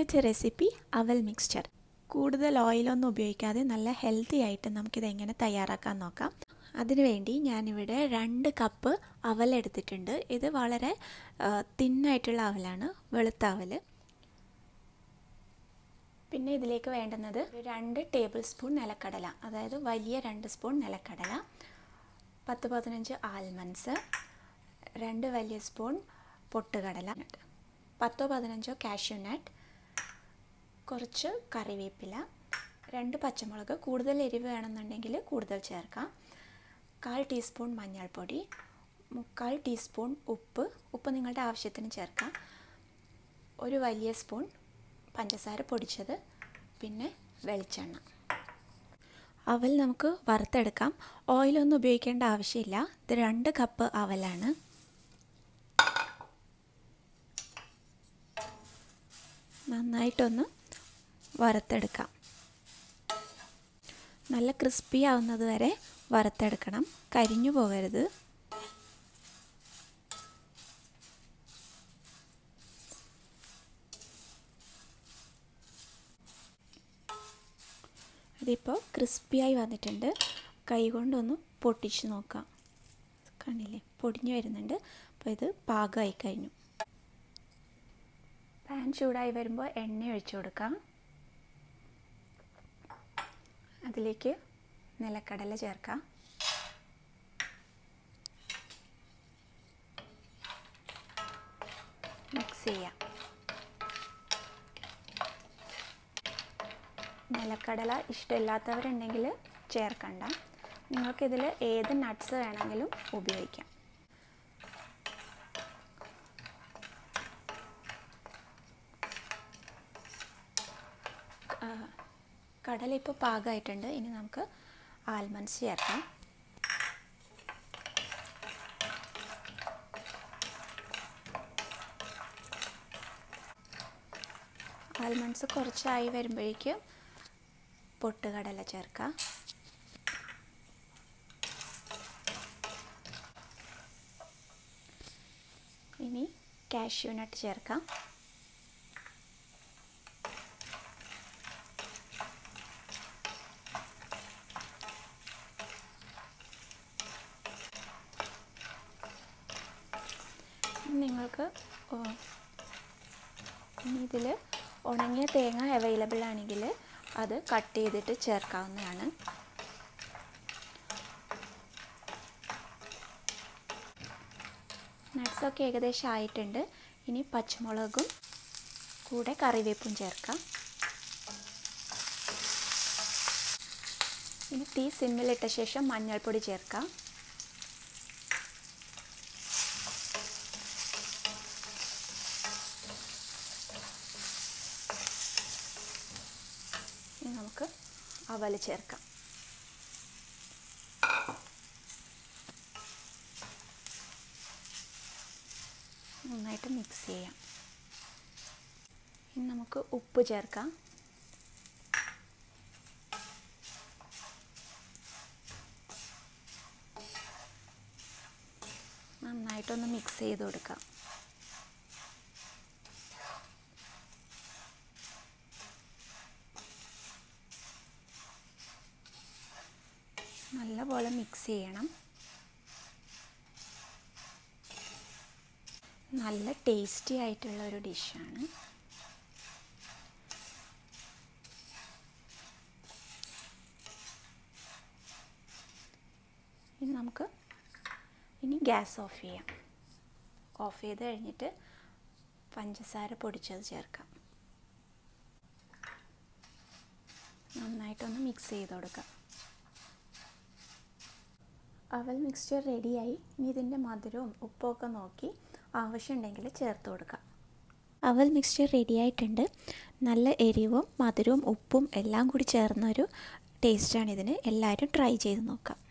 ഇന്നത്തെ റെസിപ്പി അവൽ മിക്സ്ചർ. കൂടുതൽ ഓയിലൊന്നും ഉപയോഗിക്കാതെ നല്ല ഹെൽത്തി ആയിട്ട് നമുക്കിതെങ്ങനെ തയ്യാറാക്കാൻ നോക്കാം. അതിനുവേണ്ടി ഞാനിവിടെ 2 കപ്പ് അവൽ എടുത്തിട്ടുണ്ട്. ഇത് വളരെ തിന്നായിട്ടുള്ള അവലാണ്, വെളുത്ത അവൽ. പിന്നെ ഇതിലേക്ക് വേണ്ടുന്നത് 2 ടേബിൾ സ്പൂൺ നിലക്കടല, അതായത് വലിയ 2 സ്പൂൺ നിലക്കടല, 10-15 ആൽമണ്ട്സ്, 2 വലിയ സ്പൂൺ പൊട്ടുകടല, 10-15 കാഷ്യൂ നട്ട്, കുറച്ച് കറിവേപ്പില, 2 പച്ചമുളക്, കൂടുതൽ എരിവ് വേണമെന്നുണ്ടെങ്കിൽ കൂടുതൽ ചേർക്കാം, 1/4 ടീസ്പൂൺ മഞ്ഞൾപ്പൊടി, 1/4 ടീസ്പൂൺ ഉപ്പ് നിങ്ങളുടെ ആവശ്യത്തിന് ചേർക്കാം, 1 വലിയ സ്പൂൺ പഞ്ചസാര പൊടിച്ചത്, പിന്നെ വെളിച്ചെണ്ണ. അവൽ നമുക്ക് വറുത്തെടുക്കാം. ഓയിലൊന്നും ഉപയോഗിക്കേണ്ട ആവശ്യമില്ല. ഇത് 2 കപ്പ് അവലാണ്. നന്നായിട്ടൊന്ന് വറുത്തെടുക്കാം. നല്ല ക്രിസ്പി ആവുന്നത് വരെ വറുത്തെടുക്കണം, കരിഞ്ഞു പോകരുത്. ഇതിപ്പോൾ ക്രിസ്പിയായി വന്നിട്ടുണ്ട്. കൈ കൊണ്ടൊന്ന് പൊട്ടിച്ച് നോക്കാം. കണ്ടില്ലേ, പൊടിഞ്ഞു വരുന്നുണ്ട്. അപ്പോൾ ഇത് പാകമായി കഴിഞ്ഞു. പാൻ ചൂടായി വരുമ്പോൾ എണ്ണ ഒഴിച്ചു കൊടുക്കാം. അതിലേക്ക് നിലക്കടല ചേർക്കാം. മിക്സ് ചെയ്യാം. നിലക്കടല ഇഷ്ടമില്ലാത്തവരുണ്ടെങ്കിൽ ചേർക്കണ്ട. നിങ്ങൾക്കിതിൽ ഏത് നട്ട്സ് വേണമെങ്കിലും ഉപയോഗിക്കാം. കടല ഇപ്പോൾ പാകമായിട്ടുണ്ട്. ഇനി നമുക്ക് ആൽമണ്ട്സ് ചേർക്കാം. ആൽമണ്ട്സ് കുറച്ചായി വരുമ്പോഴേക്കും പൊട്ടുകടല ചേർക്കാം. ഇനി കാഷ്യൂ നട്ട് ചേർക്കാം. നിങ്ങൾക്ക് ഇതിൽ ഉണങ്ങിയ തേങ്ങ അവൈലബിൾ ആണെങ്കിൽ അത് കട്ട് ചെയ്തിട്ട് ചേർക്കാവുന്നതാണ്. നട്ട്സൊക്കെ ഏകദേശം ആയിട്ടുണ്ട്. ഇനി പച്ചമുളകും കൂടെ കറിവേപ്പും ചേർക്കാം. ഇനി തീ സിമ്മിലിട്ട ശേഷം മഞ്ഞൾപ്പൊടി ചേർക്കാം. ഇനി നമുക്ക് അവൽ ചേർക്കാം. നന്നായിട്ട് മിക്സ് ചെയ്യാം. ഇനി നമുക്ക് ഉപ്പ് ചേർക്കാം. നന്നായിട്ടൊന്ന് മിക്സ് ചെയ്ത് കൊടുക്കാം. നല്ലപോലെ മിക്സ് ചെയ്യണം. നല്ല ടേസ്റ്റി ആയിട്ടുള്ള ഒരു ഡിഷാണ്. ഇനി ഗ്യാസ് ഓഫ് ചെയ്യാം. ഓഫ് ചെയ്ത് കഴിഞ്ഞിട്ട് പഞ്ചസാര പൊടിച്ചത് ചേർക്കാം. നന്നായിട്ടൊന്ന് മിക്സ് ചെയ്ത് കൊടുക്കാം. അവൽ മിക്സ്ചർ റെഡിയായി. ഇനി ഇതിൻ്റെ മധുരവും ഉപ്പൊക്കെ നോക്കി ആവശ്യമുണ്ടെങ്കിൽ ചേർത്ത് കൊടുക്കാം. അവൽ മിക്സ്ചർ റെഡിയായിട്ടുണ്ട്. നല്ല എരിവും മധുരവും ഉപ്പും എല്ലാം കൂടി ചേർന്നൊരു ടേസ്റ്റാണ് ഇതിന്. എല്ലാവരും ട്രൈ ചെയ്ത് നോക്കാം.